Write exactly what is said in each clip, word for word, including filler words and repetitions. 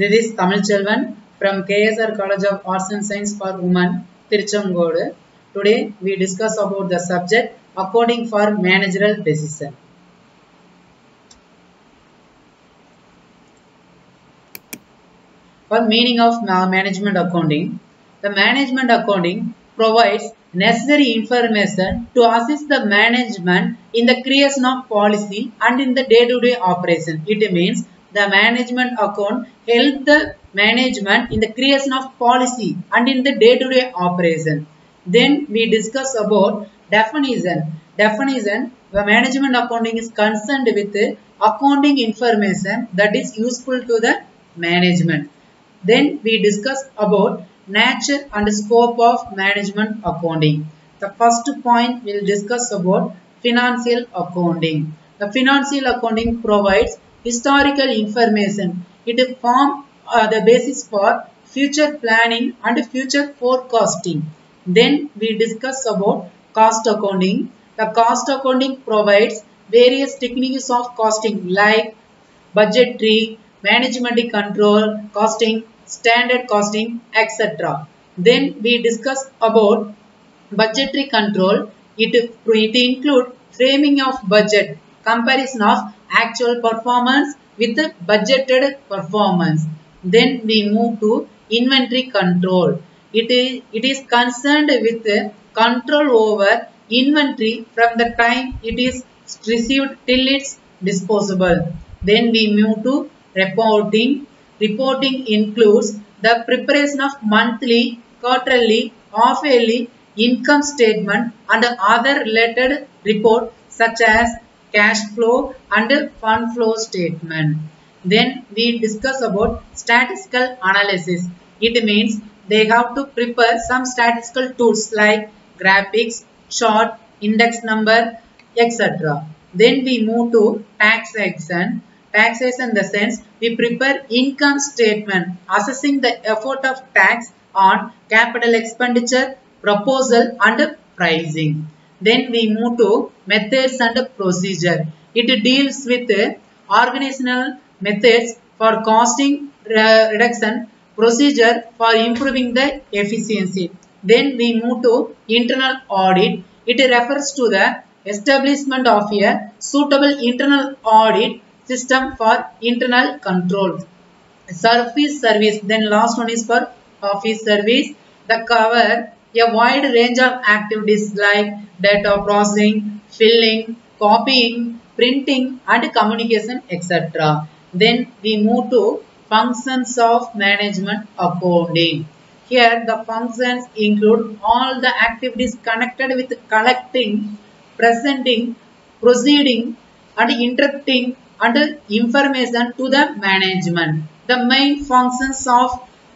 This is Tamil Chelvan from K S R College of Arts and Science for Women, Tiruchengodu. Today we discuss about the subject Accounting for Managerial Decision. For meaning of management accounting, the management accounting provides necessary information to assist the management in the creation of policy and in the day-to-day operation. It means the management account helps the management in the creation of policy and in the day-to-day operation. Then we discuss about definition. Definition, the management accounting is concerned with accounting information that is useful to the management. Then we discuss about nature and scope of management accounting. The first point we will discuss about financial accounting. The financial accounting provides historical information. It forms uh, the basis for future planning and future forecasting. Then we discuss about cost accounting. The cost accounting provides various techniques of costing like budgetary, management control, costing, standard costing, et cetera. Then we discuss about budgetary control. It, it includes framing of budget, comparison of actual performance with the budgeted performance. Then we move to inventory control. It is, it is concerned with the control over inventory from the time it is received till it's disposable. Then we move to reporting. Reporting includes the preparation of monthly, quarterly, half-yearly income statement and other related reports such as cash flow and fund flow statement. Then we discuss about statistical analysis. It means they have to prepare some statistical tools like graphics, chart, index number, et cetera. Then we move to taxation. Taxation in the sense we prepare income statement assessing the effort of tax on capital expenditure, proposal and pricing. Then we move to methods and procedure. It deals with organizational methods for costing reduction, procedure for improving the efficiency. Then we move to internal audit. It refers to the establishment of a suitable internal audit system for internal control. Surface service, then last one is for office service. The cover a wide range of activities like data processing, filling, copying, printing and communication, et cetera. Then we move to functions of management accounting. Here the functions include all the activities connected with collecting, presenting, proceeding and interpreting and information to the management. The main functions of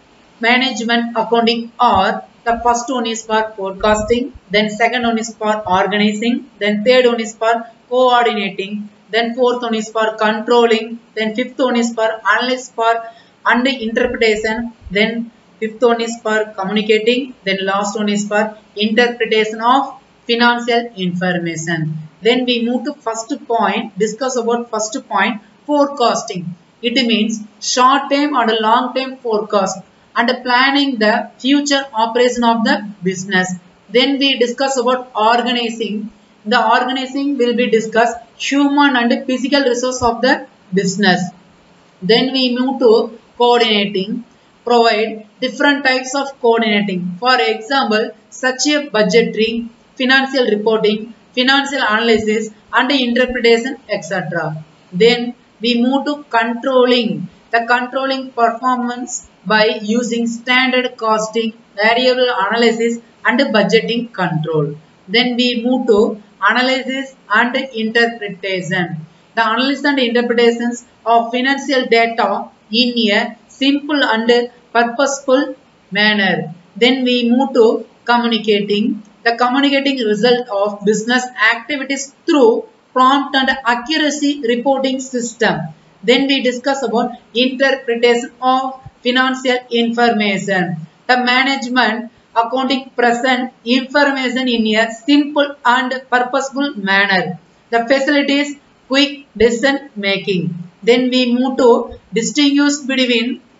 management accounting are: the first one is for forecasting, then second one is for organizing, then third one is for coordinating, then fourth one is for controlling, then fifth one is for analysis for and interpretation, then fifth one is for communicating, then last one is for interpretation of financial information. Then we move to first point, discuss about first point, forecasting. It means short term and long term forecast and planning the future operation of the business. Then we discuss about organizing. The organizing will be discussed human and physical resource of the business. Then we move to coordinating. Provide different types of coordinating. For example, such a budgetary, financial reporting, financial analysis and interpretation, et cetera. Then we move to controlling. The controlling performance by using standard costing, variable analysis and budgeting control. Then we move to analysis and interpretation. The analysis and interpretations of financial data in a simple and purposeful manner. Then we move to communicating. The communicating result of business activities through prompt and accuracy reporting system. Then we discuss about interpretation of financial information. The management accounting present information in a simple and purposeful manner. The facilities quick decision making. Then we move to distinguish between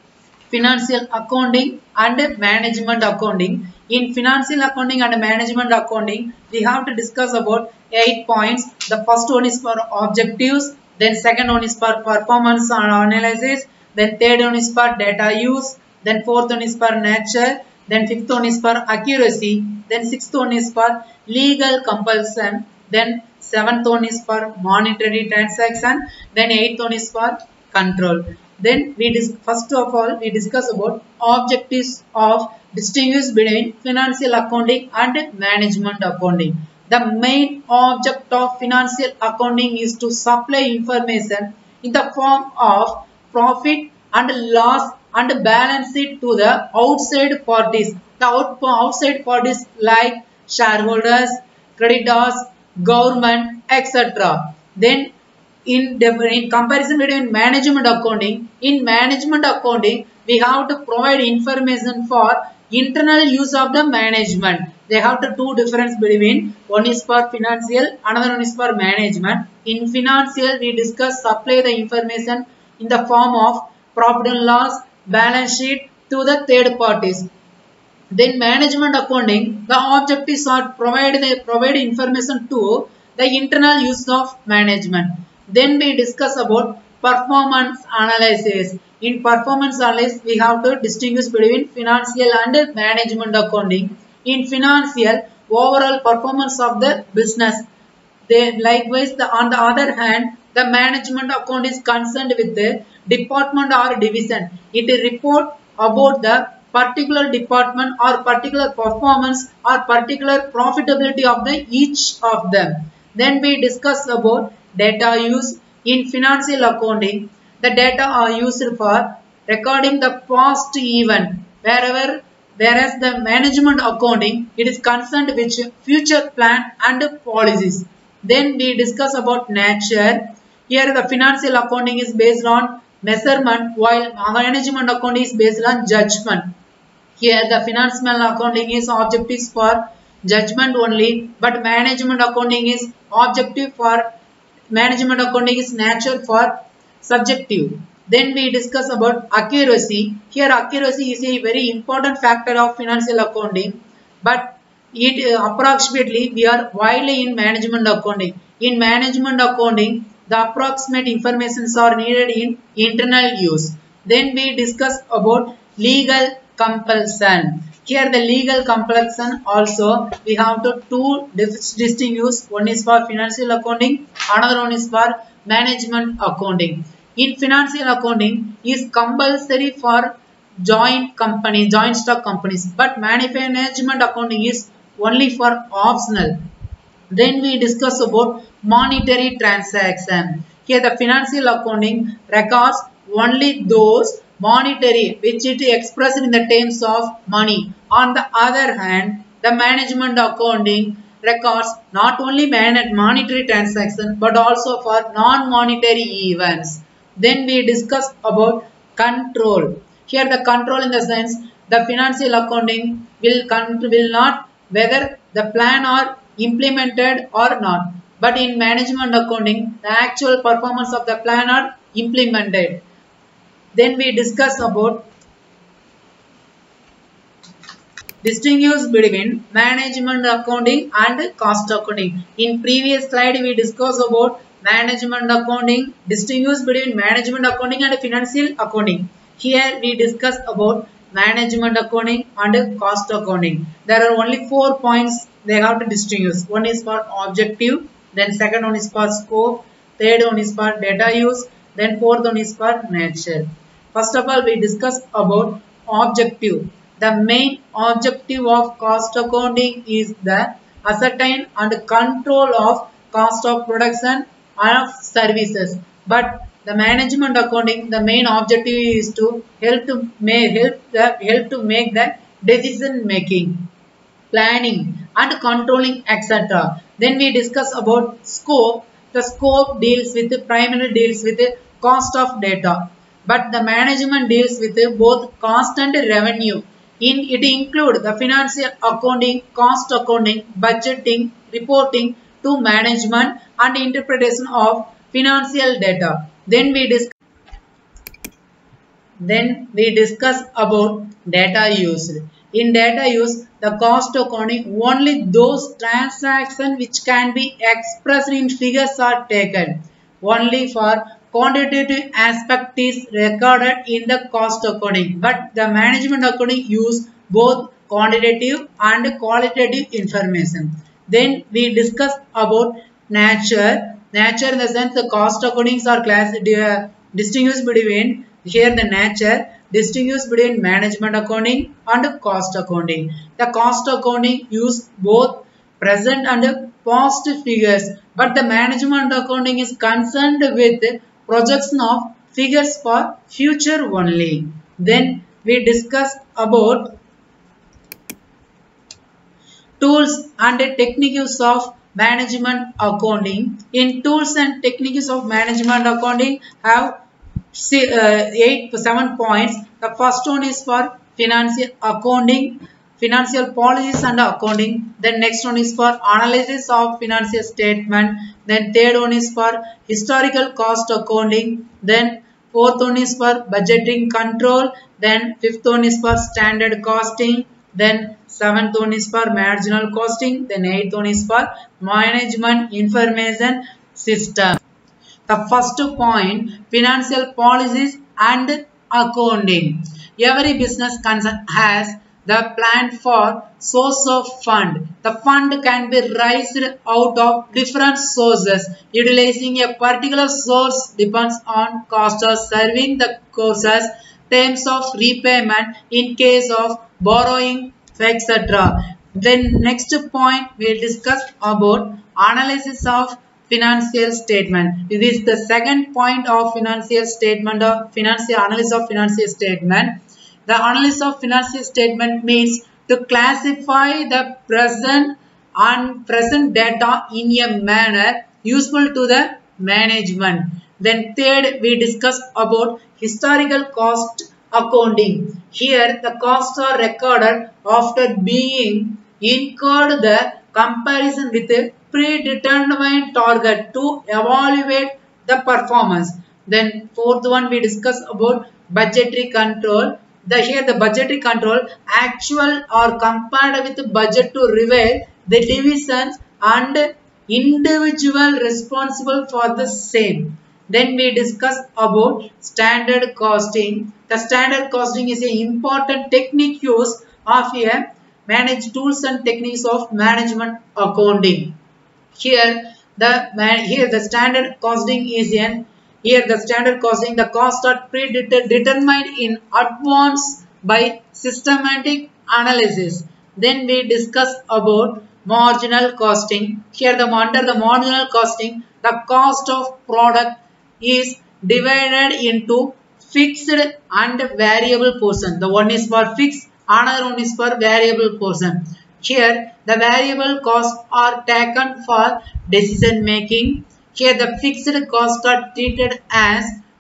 financial accounting and management accounting. In financial accounting and management accounting, we have to discuss about eight points. The first one is for objectives, then second one is for performance analysis, then third one is for data use, then fourth one is for nature, then fifth one is for accuracy, then sixth one is for legal compulsion, then seventh one is for monetary transaction, then eighth one is for control. Then we dis first of all we discuss about objectives of distinguish between financial accounting and management accounting. The main object of financial accounting is to supply information in the form of profit and loss and balance it to the outside parties. The out outside parties like shareholders, creditors, government, et cetera. Then in, in comparison between management accounting, in management accounting, we have to provide information for internal use of the management. They have to two difference between one is for financial, another one is for management. In financial, we discuss supply the information in the form of profit and loss, balance sheet to the third parties. Then management accounting, the objectives are provide the provide information to the internal use of management. Then we discuss about performance analysis. In performance analysis, we have to distinguish between financial and management accounting. In financial, overall performance of the business. They likewise, the, on the other hand, the management account is concerned with the department or division. It report about the particular department or particular performance or particular profitability of the each of them. Then we discuss about data use. In financial accounting, the data are used for recording the past event, wherever whereas the management accounting, it is concerned with future plan and policies. Then we discuss about nature. Here the financial accounting is based on measurement, while management accounting is based on judgment. Here the financial accounting is objectives for judgment only, but management accounting is objective for management accounting is nature for subjective. Then we discuss about accuracy. Here accuracy is a very important factor of financial accounting, but it uh, approximately we are widely in management accounting. In management accounting, the approximate informations are needed in internal use. Then we discuss about legal compulsion. Here the legal compulsion also we have to two distinguish. One is for financial accounting, another one is for management accounting. In financial accounting is compulsory for joint company, joint stock companies, but management accounting is only for optional. Then we discuss about monetary transaction. Here the financial accounting records only those monetary which it expressed in the terms of money. On the other hand, the management accounting records not only monetary transaction but also for non-monetary events. Then we discuss about control. Here the control in the sense the financial accounting will, will not whether the plan are implemented or not. But in management accounting, the actual performance of the plan are implemented. Then we discuss about distinguish between management accounting and cost accounting. In previous slide, we discussed about management accounting, distinguish between management accounting and financial accounting. Here we discuss about management accounting and cost accounting. There are only four points they have to distinguish. One is for objective, then second one is for scope, third one is for data use, then fourth one is for nature. First of all, we discuss about objective. The main objective of cost accounting is the ascertain and control of cost of production and of services. But the management accounting, the main objective is to help to make help the help to make the decision making, planning and controlling, et cetera. Then we discuss about scope. The scope deals with primarily deals with cost of data, but the management deals with both cost and revenue. In it include the financial accounting, cost accounting, budgeting, reporting to management and interpretation of financial data. Then we discuss Then we discuss about data used. In data use, the cost accounting, only those transactions which can be expressed in figures are taken. Only for quantitative aspect is recorded in the cost accounting. But the management accounting use both quantitative and qualitative information. Then we discuss about nature. Nature in the sense the cost accountings are class uh, distinguished between here the nature distinguished between management accounting and cost accounting. The cost accounting use both present and past figures, but the management accounting is concerned with projection of figures for future only. Then we discuss about tools and techniques of management accounting. In tools and techniques of management accounting have See, uh, eight seven points. The first one is for financial accounting, financial policies and accounting. Then next one is for analysis of financial statement. Then third one is for historical cost accounting. Then fourth one is for budgeting control. Then fifth one is for standard costing. Then seventh one is for marginal costing. Then eighth one is for management information system. The first point, financial policies and accounting. Every business concern has the plan for source of fund. The fund can be raised out of different sources. Utilizing a particular source depends on cost of serving the courses, terms of repayment in case of borrowing, et cetera. Then next point we will discuss about analysis of financial statement. This is the second point of financial statement of financial analysis of financial statement. The analysis of financial statement means to classify the present and present data in a manner useful to the management. Then third we discuss about historical cost accounting. Here the costs are recorded after being incurred the comparison with a predetermined target to evaluate the performance. Then fourth one we discuss about budgetary control. The here the budgetary control actual or compared with the budget to reveal the divisions and individual responsible for the same. Then we discuss about standard costing. The standard costing is an important technique used of a manage tools and techniques of management accounting. Here the here the standard costing is in here the standard costing the costs are predetermined in advance by systematic analysis. Then we discuss about marginal costing. Here the under the marginal costing the cost of product is divided into fixed and variable portion. The one is for fixed, another one is for variable portion. Here the variable costs are taken for decision making. Here the fixed costs are treated as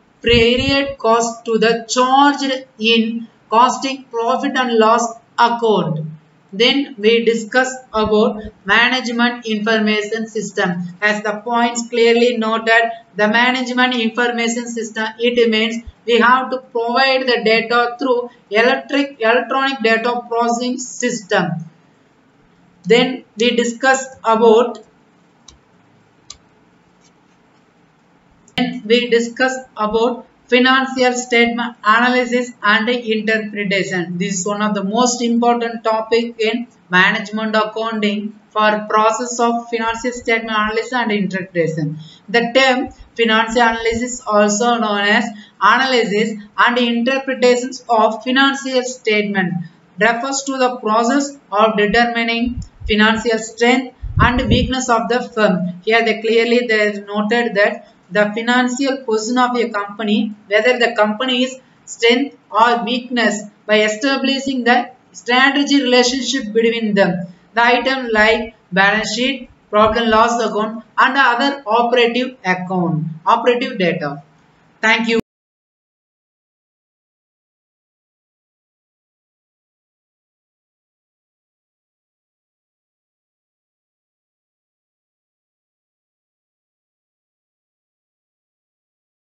period cost to the charged in costing profit and loss account. Then we discuss about management information system. As the points clearly noted, the management information system, it means we have to provide the data through electric electronic data processing system. Then we discuss about then we discuss about financial statement analysis and interpretation. This is one of the most important topic in management accounting for process of financial statement analysis and interpretation. The term financial analysis, also known as analysis and interpretations of financial statement, refers to the process of determining financial strength and weakness of the firm. Here they clearly they noted that the financial position of a company, whether the company is strength or weakness, by establishing the strategy relationship between them. The item like balance sheet, profit and loss account and other operative account, operative data. Thank you.